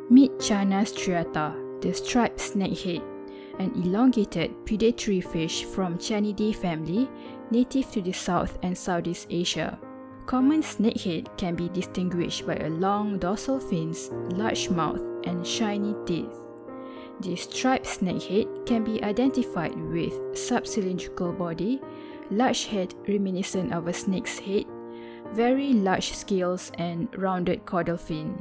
Meet Channa striata, the striped snakehead, an elongated predatory fish from Channidae family, native to the South and Southeast Asia. Common snakehead can be distinguished by a long dorsal fins, large mouth, and shiny teeth. The striped snakehead can be identified with subcylindrical body, large head reminiscent of a snake's head, very large scales, and rounded caudal fin.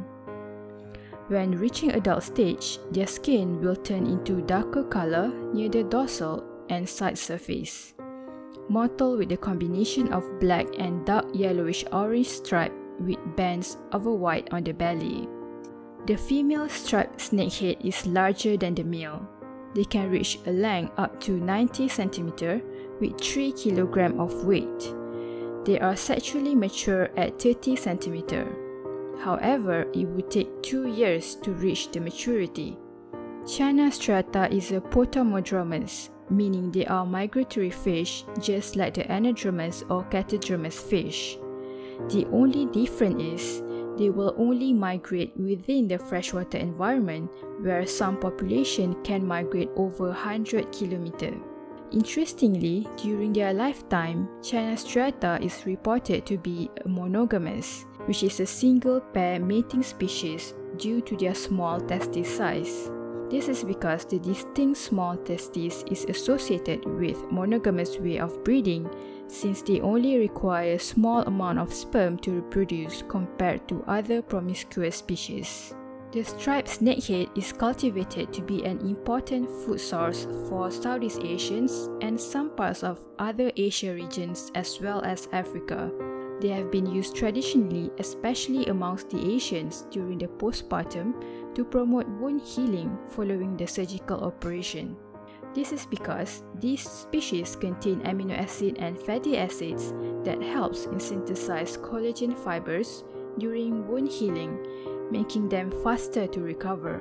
When reaching adult stage, their skin will turn into darker color near the dorsal and side surface. Mottled with a combination of black and dark yellowish-orange stripe with bands of a white on the belly. The female striped snakehead is larger than the male. They can reach a length up to 90 cm with 3 kg of weight. They are sexually mature at 30 cm. However, it would take 2 years to reach the maturity. Channa striata is a potamodromous, meaning they are migratory fish just like the anadromous or catadromous fish. The only difference is they will only migrate within the freshwater environment, where some population can migrate over 100 km. Interestingly, during their lifetime, Channa striata is reported to be monogamous, which is a single pair mating species due to their small testis size. This is because the distinct small testis is associated with monogamous way of breeding, since they only require a small amount of sperm to reproduce compared to other promiscuous species. The striped snakehead is cultivated to be an important food source for Southeast Asians and some parts of other Asia regions as well as Africa. They have been used traditionally, especially amongst the Asians during the postpartum, to promote wound healing following the surgical operation. This is because these species contain amino acid and fatty acids that helps in synthesize collagen fibers during wound healing, making them faster to recover.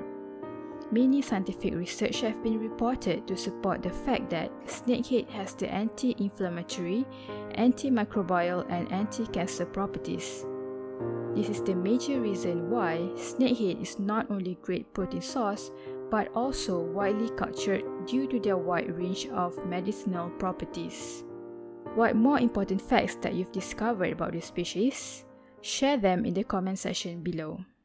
Many scientific research have been reported to support the fact that snakehead has the anti-inflammatory, anti-microbial, and anti-cancer properties. This is the major reason why snakehead is not only great protein source but also widely cultured due to their wide range of medicinal properties. What more important facts that you've discovered about this species? Share them in the comment section below.